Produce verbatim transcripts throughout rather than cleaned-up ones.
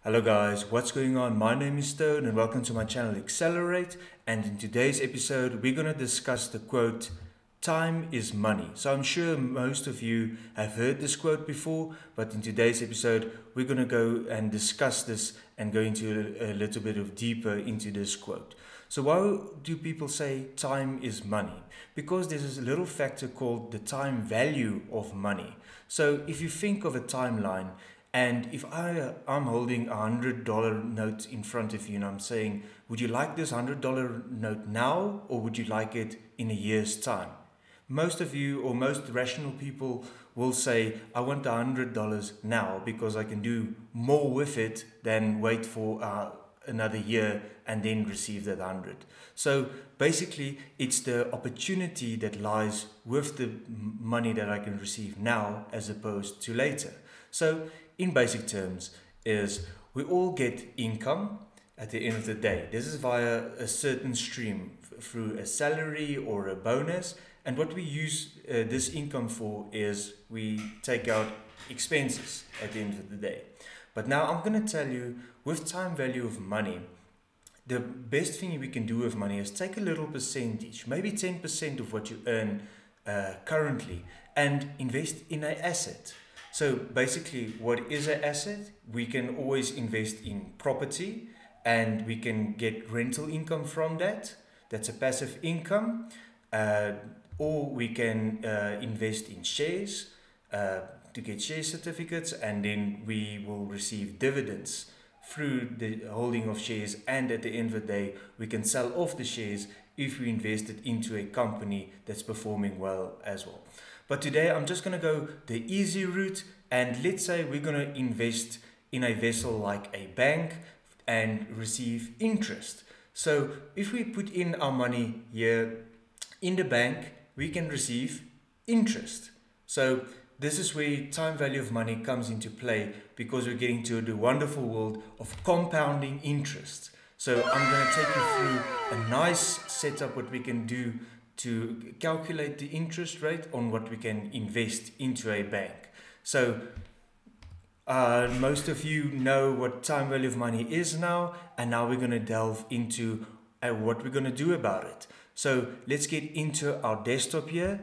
Hello guys, what's going on? My name is Stone and welcome to my channel Excelerate, and in today's episode we're going to discuss the quote, time is money. So I'm sure most of you have heard this quote before, but in today's episode we're going to go and discuss this and go into a, a little bit of deeper into this quote. So why do people say time is money? Because there's this little factor called the time value of money. So if you think of a timeline, and if I, I'm holding a one hundred dollar note in front of you and I'm saying, would you like this one hundred dollar note now or would you like it in a year's time? Most of you or most rational people will say, I want the one hundred dollars now because I can do more with it than wait for uh, another year and then receive that one hundred. So basically it's the opportunity that lies with the money that I can receive now as opposed to later. So in basic terms is we all get income at the end of the day. This is via a certain stream through a salary or a bonus, and what we use uh, this income for is we take out expenses at the end of the day. But now I'm going to tell you, with time value of money, the best thing we can do with money is take a little percentage, maybe ten percent of what you earn uh, currently, and invest in an asset. So basically, what is an asset? We can always invest in property and we can get rental income from that. That's a passive income. Uh, or we can uh, invest in shares uh, to get share certificates, and then we will receive dividends through the holding of shares, and at the end of the day we can sell off the shares if we invest it into a company that's performing well as well. But today I'm just going to go the easy route, and let's say we're going to invest in a vessel like a bank and receive interest. So if we put in our money here in the bank, we can receive interest. So this is where time value of money comes into play, because we're getting to the wonderful world of compounding interest. So I'm going to take you through a nice setup what we can do to calculate the interest rate on what we can invest into a bank. So uh, most of you know what time value of money is now, and now we're going to delve into uh, what we're going to do about it. So let's get into our desktop here,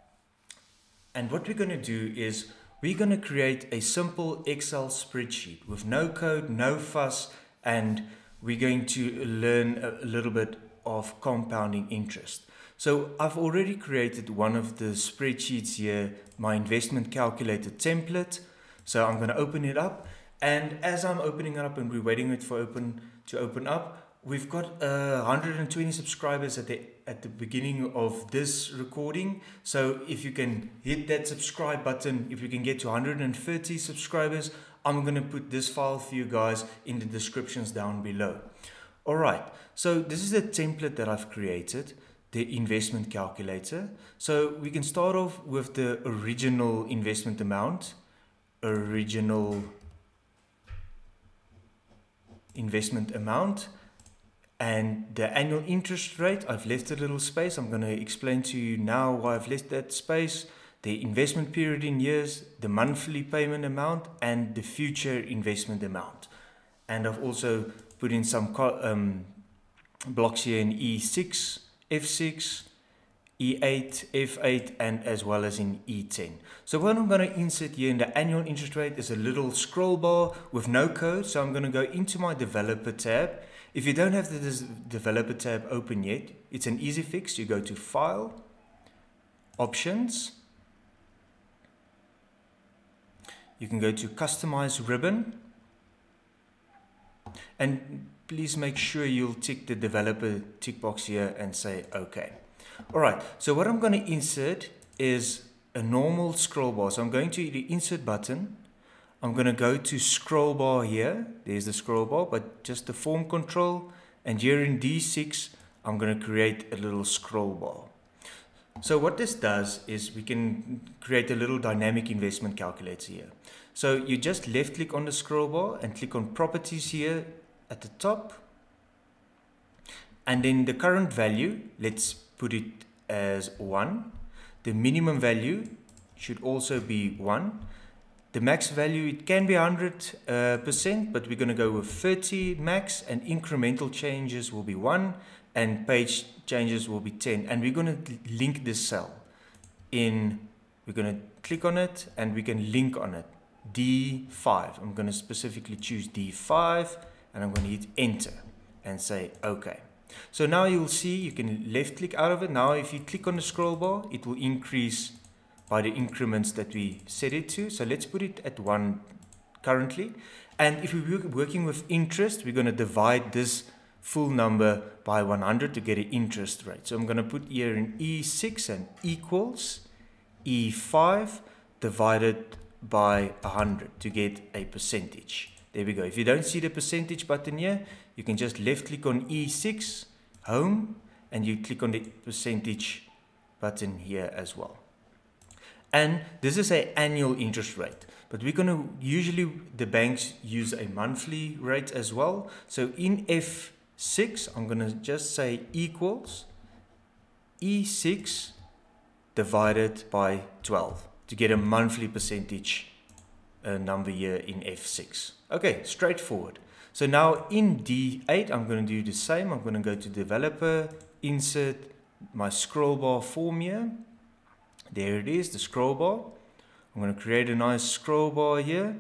and what we're going to do is we're going to create a simple Excel spreadsheet with no code, no fuss, and we're going to learn a little bit of compounding interest. So I've already created one of the spreadsheets here, my investment calculator template. So I'm going to open it up, and as I'm opening it up and we're waiting it for open to open up, we've got uh, one hundred twenty subscribers at the at the beginning of this recording. So if you can hit that subscribe button, if you can get to one hundred thirty subscribers, I'm going to put this file for you guys in the descriptions down below. All right, so this is the template that I've created, the investment calculator. So we can start off with the original investment amount, original investment amount, and the annual interest rate. I've left a little space. I'm going to explain to you now why I've left that space. The investment period in years, the monthly payment amount, and the future investment amount. And I've also put in some um, blocks here in E six, F six, E eight, F eight, and as well as in E ten. So what I'm going to insert here in the annual interest rate is a little scroll bar with no code. So I'm going to go into my developer tab. If you don't have the developer tab open yet, it's an easy fix. You go to File, Options. You can go to Customize Ribbon, and please make sure you'll tick the developer tick box here and say OK. Alright, so what I'm going to insert is a normal scroll bar. So I'm going to the Insert button. I'm going to go to Scroll Bar here. There's the scroll bar, but just the form control. And here in D six, I'm going to create a little scroll bar. So what this does is we can create a little dynamic investment calculator here. So you just left click on the scroll bar and click on Properties here at the top. And then the current value, let's put it as one. The minimum value should also be one. the max value, it can be one hundred percent, uh, but we're going to go with thirty max, and incremental changes will be one, and page changes will be ten. And we're going to link this cell in, we're going to click on it, and we can link on it, D five. I'm going to specifically choose D five, and I'm going to hit enter and say OK. So now you'll see you can left click out of it. Now if you click on the scroll bar, it will increase by the increments that we set it to. So let's put it at one currently. And if we're working with interest, we're going to divide this full number by one hundred to get an interest rate. So I'm going to put here in E six and equals E five divided by one hundred to get a percentage. There we go. If you don't see the percentage button here, you can just left click on E six, home, and you click on the percentage button here as well. And this is an annual interest rate, but we're going to, usually the banks use a monthly rate as well. So in F six, I'm going to just say equals E six divided by twelve to get a monthly percentage uh, number here in F six. Okay, straightforward. So now in D eight, I'm going to do the same. I'm going to go to developer, insert my scroll bar form here. There it is, the scroll bar. I'm going to create a nice scroll bar here.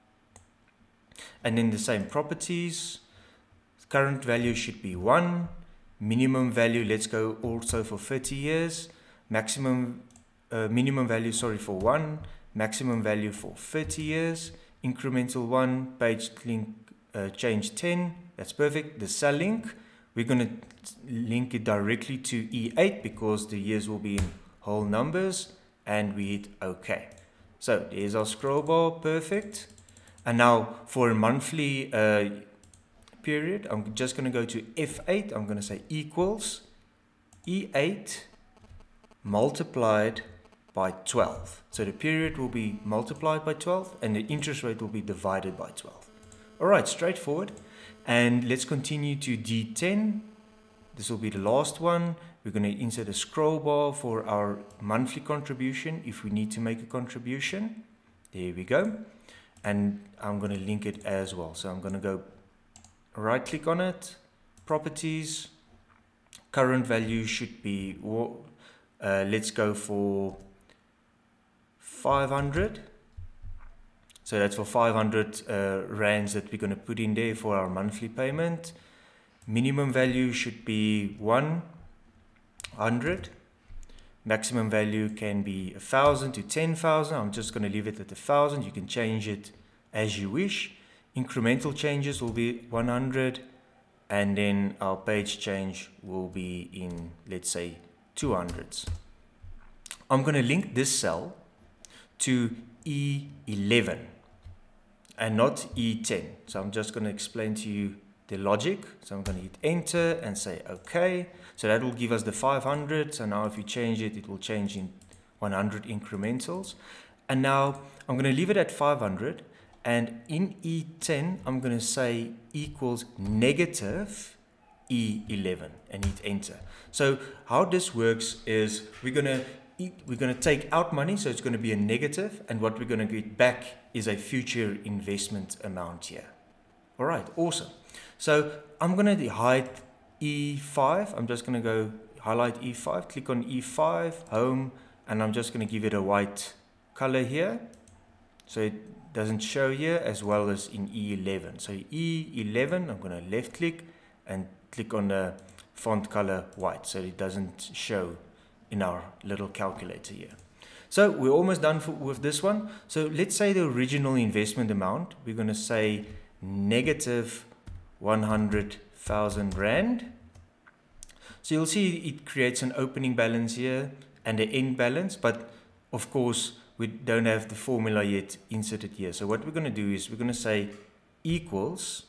And then the same properties. Current value should be one. Minimum value, let's go also for thirty years. Maximum, uh, minimum value, sorry, for one. Maximum value for thirty years. Incremental one, page link, uh, change ten. That's perfect. The cell link, we're going to link it directly to E eight because the years will be in whole numbers, and we hit OK. So there's our scroll bar, perfect. And now for a monthly uh, period, I'm just going to go to F eight. I'm going to say equals E eight multiplied by twelve. So the period will be multiplied by twelve, and the interest rate will be divided by twelve. All right, straightforward. And let's continue to D ten. This will be the last one. We're going to insert a scroll bar for our monthly contribution if we need to make a contribution. There we go. And I'm going to link it as well. So I'm going to go right click on it, properties, current value should be, uh, let's go for five hundred. So that's for five hundred uh, rands that we're going to put in there for our monthly payment. Minimum value should be one hundred. Maximum value can be one thousand to ten thousand. I'm just going to leave it at one thousand. You can change it as you wish. Incremental changes will be one hundred, and then our page change will be in, let's say, two hundreds. I'm going to link this cell to E eleven and not E ten. So I'm just going to explain to you the logic. So I'm going to hit enter and say OK. So that will give us the five hundred. So now if you change it, it will change in one hundred incrementals. And now I'm going to leave it at five hundred. And in E ten, I'm going to say equals negative E eleven and hit enter. So how this works is we're going to we're going to take out money, so it's going to be a negative, and what we're going to get back is a future investment amount here. All right, awesome. So I'm going to hide E five. I'm just going to go highlight E five, click on E five, home, and I'm just going to give it a white color here, so it doesn't show here, as well as in E eleven. So E eleven, I'm going to left click and click on the font color white, so it doesn't show in our little calculator here. So we're almost done for, with this one. So let's say the original investment amount, we're going to say negative one hundred thousand rand. So you'll see it creates an opening balance here and an end balance, but of course we don't have the formula yet inserted here. So what we're going to do is we're going to say equals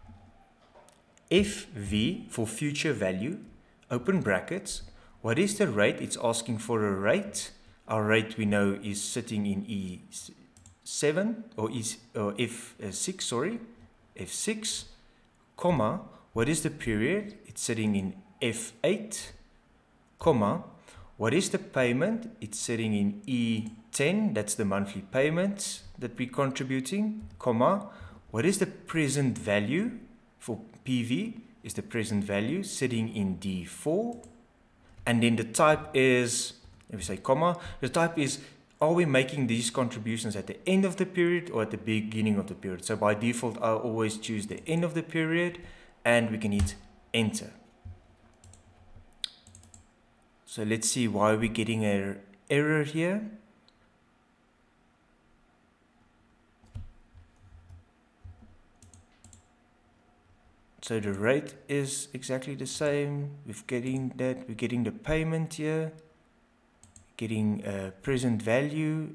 F V for future value, open brackets. What is the rate? It's asking for a rate. Our rate we know is sitting in E seven or, E, or F six, sorry, F six, comma, what is the period? It's sitting in F eight, comma, What is the payment? It's sitting in E ten. That's the monthly payments that we're contributing, comma. What is the present value for P V? Is the present value sitting in D four. And then the type is, if we say comma, the type is, are we making these contributions at the end of the period or at the beginning of the period? So by default, I'll always choose the end of the period, and we can hit enter. So let's see why we're getting an error here. So the rate is exactly the same. We're getting that. We're getting the payment here. Getting a present value.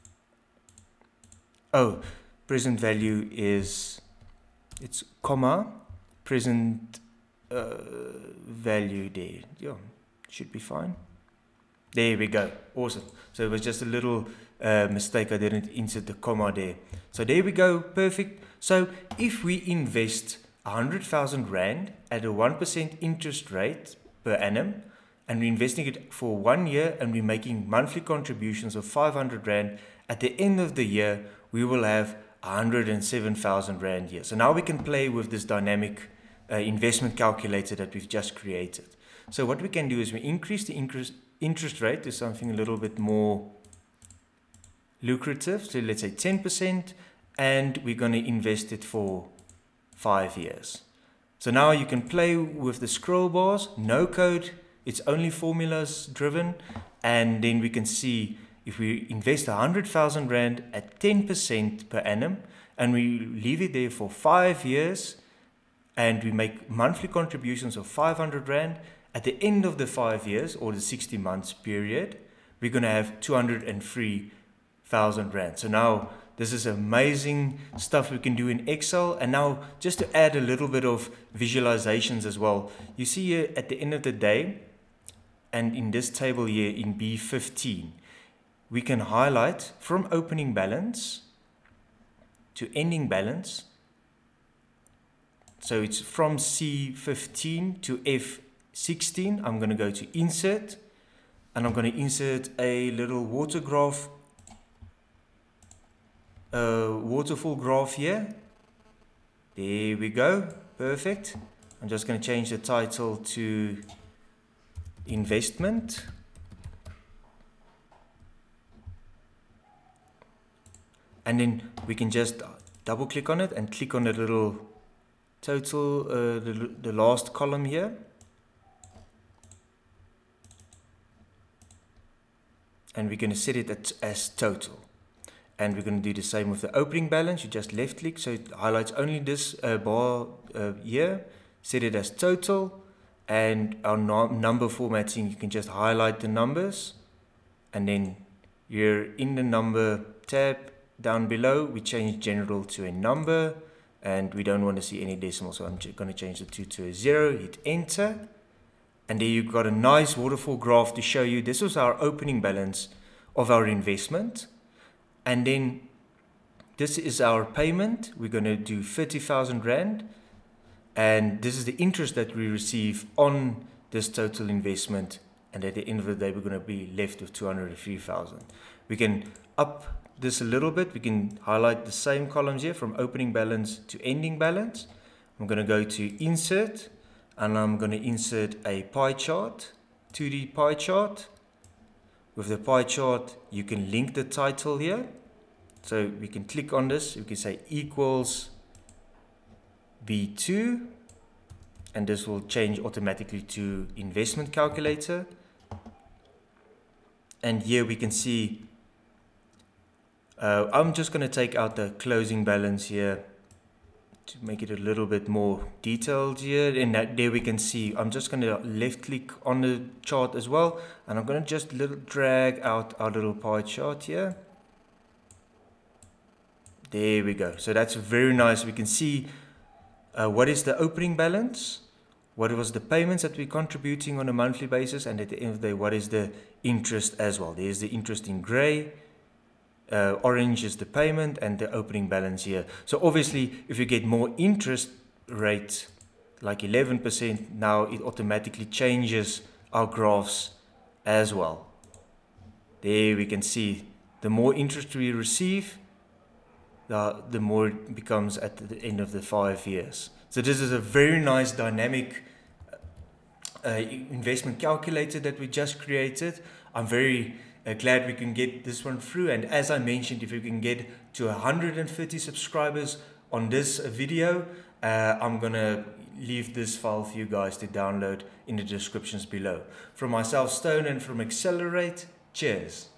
Oh, present value is, it's comma, present uh, value there. Yeah, should be fine. There we go. Awesome. So it was just a little uh, mistake. I didn't insert the comma there. So there we go. Perfect. So if we invest one hundred thousand Rand at a one percent interest rate per annum, and we're investing it for one year, and we're making monthly contributions of five hundred Rand, at the end of the year, we will have one hundred seven thousand Rand here. So now we can play with this dynamic uh, investment calculator that we've just created. So what we can do is we increase the interest, interest rate to something a little bit more lucrative. So let's say ten percent, and we're going to invest it for five years. So now you can play with the scroll bars, no code, it's only formulas driven, and then we can see if we invest one hundred thousand Rand at ten percent per annum, and we leave it there for five years, and we make monthly contributions of five hundred Rand, at the end of the five years, or the sixty months period, we're going to have two hundred three thousand Rand. So now, this is amazing stuff we can do in Excel. And now, just to add a little bit of visualizations as well, you see here at the end of the day, and in this table here in B fifteen, we can highlight from opening balance to ending balance. So it's from C fifteen to F sixteen. I'm going to go to insert, and I'm going to insert a little water graph Uh, waterfall graph here. There we go. Perfect. I'm just going to change the title to investment. And then we can just double click on it and click on the little total, uh, the, the last column here. And we're going to set it at, as total. And we're going to do the same with the opening balance. You just left click, so it highlights only this uh, bar uh, here. Set it as total. And our no number formatting, you can just highlight the numbers. And then you're in the number tab down below, we change general to a number. And we don't want to see any decimal, so I'm going to change the two to a zero. Hit enter. And there you've got a nice waterfall graph to show you. This was our opening balance of our investment. And then this is our payment. We're going to do thirty thousand Rand. And this is the interest that we receive on this total investment. And at the end of the day, we're going to be left with two hundred three thousand. We can up this a little bit. We can highlight the same columns here from opening balance to ending balance. I'm going to go to insert, and I'm going to insert a pie chart, two D pie chart. With the pie chart, you can link the title here. So we can click on this. We can say equals B two, and this will change automatically to investment calculator. And here we can see, uh, I'm just going to take out the closing balance here to make it a little bit more detailed here. And that, there we can see, I'm just going to left click on the chart as well, and I'm going to just little drag out our little pie chart here. There we go. So that's very nice. We can see uh, what is the opening balance, what was the payments that we're contributing on a monthly basis, and at the end of the day, what is the interest as well. There's the interest in gray. Uh, orange is the payment, and the opening balance here. So obviously, if you get more interest rate, like eleven percent, now it automatically changes our graphs as well. There we can see the more interest we receive, the, the more it becomes at the end of the five years. So this is a very nice dynamic uh, investment calculator that we just created. I'm very uh, glad we can get this one through. And as I mentioned, if we can get to one hundred fifty subscribers on this uh, video, uh, I'm going to leave this file for you guys to download in the descriptions below. From myself, Stone, and from Excelerate, cheers.